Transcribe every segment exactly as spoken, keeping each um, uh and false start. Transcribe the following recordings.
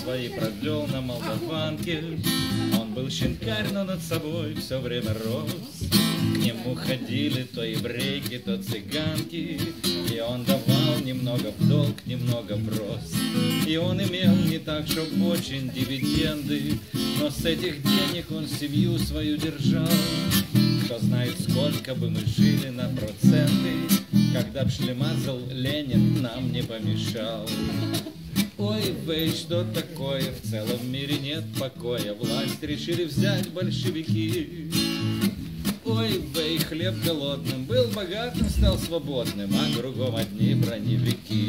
свои провел на Молдаванке. Он был щенкарь, но над собой все время рос. К нему ходили то еврейки, то цыганки, и он давал немного в долг, немного в рост. И он имел не так, чтоб очень дивиденды, но с этих денег он семью свою держал. Кто знает, сколько бы мы жили на проценты, когда б шлемазал Ленин нам не помешал. Ой, вей, что такое, в целом мире нет покоя, власть решили взять большевики. Ой, вей, хлеб голодным, был богатым, стал свободным, а кругом одни броневики.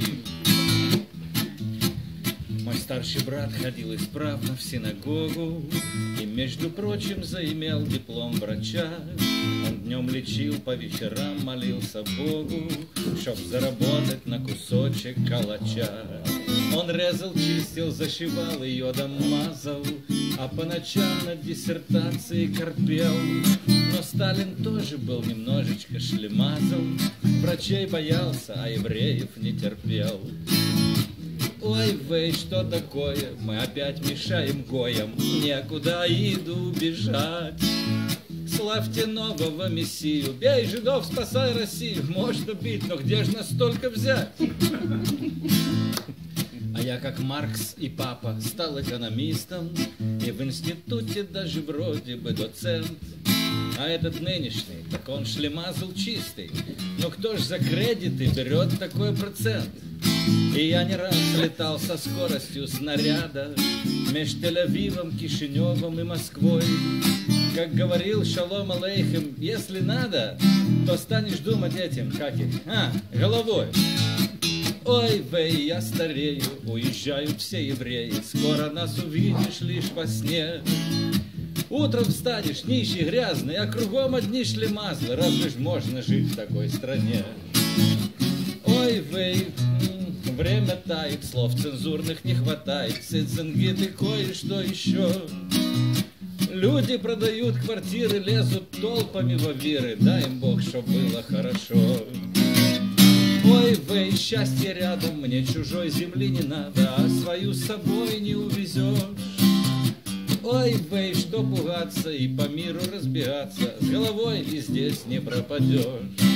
Мой старший брат ходил исправно в синагогу и, между прочим, заимел диплом врача. Он днем лечил, по вечерам молился Богу, чтоб заработать на кусочек калача. Он резал, чистил, зашивал и йодом мазал, а по ночам над диссертацией корпел. Но Сталин тоже был немножечко шлемазал, врачей боялся, а евреев не терпел. Ой, вей, что такое, мы опять мешаем гоям, некуда иду бежать. Славьте нового мессию, бей жидов, спасай Россию. Можно бить, но где ж нас столько взять? А я, как Маркс и папа, стал экономистом, и в институте даже вроде бы доцент. А этот нынешний, так он шлемазл чистый. Но кто ж за кредиты берет такой процент? И я не раз летал со скоростью снаряда меж Тель-Авивом, Кишиневом и Москвой. Как говорил Шалом Алейхем, если надо, то станешь думать этим, как их, а, головой. Ой, вей, я старею, уезжают все евреи, скоро нас увидишь лишь во сне. Утром встанешь, нищий, грязный, а кругом одни шлемазлы, разве ж можно жить в такой стране? Ой, вей, время тает, слов цензурных не хватает, циценгит и кое-что еще. Люди продают квартиры, лезут толпами во виры, дай им Бог, чтоб было хорошо. Ой, вей, счастье рядом, мне чужой земли не надо, а свою с собой не увезешь. Ой, вей, что пугаться и по миру разбираться, с головой и здесь не пропадешь.